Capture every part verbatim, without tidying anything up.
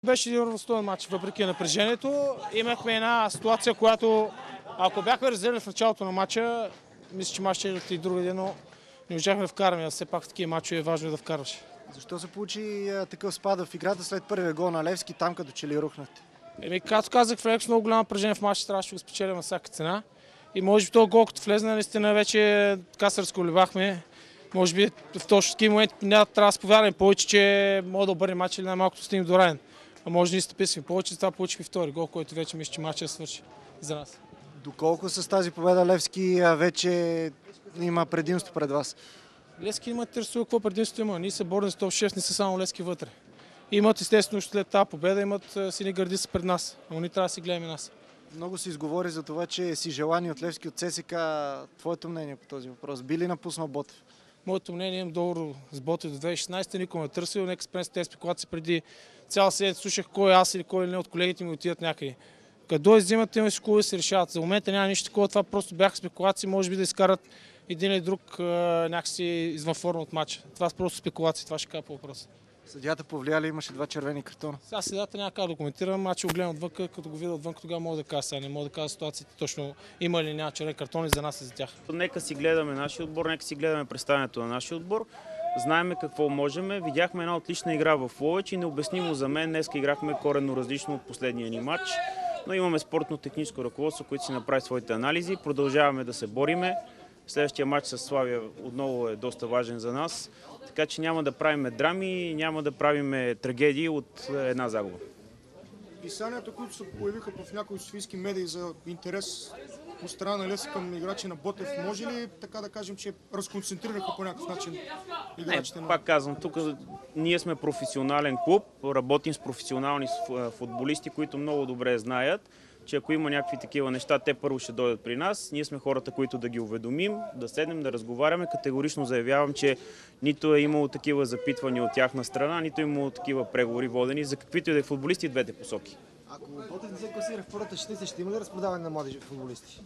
Беше един равностоен матч, въпреки напрежението. Имахме една ситуация, която ако бяхме разделили в началото на матча, мисля, че матчът ще и другаде, но не можахме да вкараме. Все пак в такива матчове е важно да вкарваш. Защо се получи а, такъв спад в играта след първия гол на Левски, там като че ли рухнахте? Еми, както казах, в много голямо напрежение в матча, трябваше да го спечелим на всяка цена. И може би този гол, като влезна, наистина вече така се разколебахме. Може би в точно такива моменти няма трябва да сповядаме повече, че може да обърне матч или най-малкото стигнем до равен. А може да ни стъписваме повече, това получихме втори гол, който вече мисля, че матчът свърши за нас. Доколко с тази победа Левски а, вече има предимство пред вас? Левски има интересува какво предимство има. Ние се борим за топ шест, не са само Левски вътре. Имат естествено след тази победа, имат сини гърди пред нас, но ние трябва да си гледаме нас. Много се изговори за това, че си желани от Левски, от ЦСКА. Твоето мнение по този въпрос? Би ли напуснал Ботев? Моето мнение, имам договор с Ботев до две хиляди и шестнадесета, никой не е търсил. Нека спрем с тези спекулации преди цяла седмица. Слушах кой аз или кой или не от колегите ми отидат някъде. Като иззимат, те си хубаво се решават. За момента няма нищо такова, това просто бяха спекулации, може би да изкарат един или друг някакси извън форма от матча. Това са просто спекулации, това ще кажа по въпроса. Съдията повлия ли, имаше два червени картона? Сега съдията няма как да коментирам, матча го гледам отвън, като го видя отвън, тогава мога да кажа. Сега не мога да кажа ситуацията точно има или няма червени картони за нас и за тях. Нека си гледаме нашия отбор, нека си гледаме представянето на нашия отбор. Знаеме какво можем. Видяхме една отлична игра в Ловеч и необяснимо за мен. Днес играхме коренно различно от последния ни матч. Но имаме спортно-техническо ръководство, което си направи своите анализи. Продължаваме да се бориме. Следващия матч с Славия отново е доста важен за нас. Така че няма да правиме драми, няма да правиме трагедии от една загуба. Писанията, които се появиха в някои софийски медии за интерес от страна на Левски към играчи на Ботев, може ли така да кажем, че разконцентрираха по някакъв начин играчите? Не, на... пак казвам, тук ние сме професионален клуб, работим с професионални футболисти, които много добре знаят, че ако има някакви такива неща, те първо ще дойдат при нас. Ние сме хората, които да ги уведомим, да седнем, да разговаряме. Категорично заявявам, че нито е имало такива запитвания от тяхна страна, нито е имало такива преговори водени за каквито и да е футболисти в двете посоки. Ако Ботев не се класира в първата шестица, ще има ли разпродаване на млади футболисти?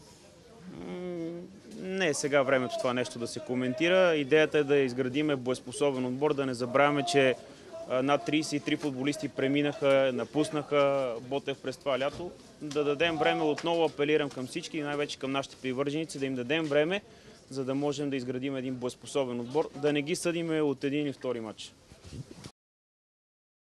Не е сега времето това нещо да се коментира. Идеята е да изградиме боеспособен отбор, да не забравяме, че над тридесет и три футболисти преминаха, напуснаха Ботев през това лято. Да дадем време, отново апелирам към всички, най-вече към нашите привърженици, да им дадем време, за да можем да изградим един боеспособен отбор, да не ги съдиме от един и втори матч.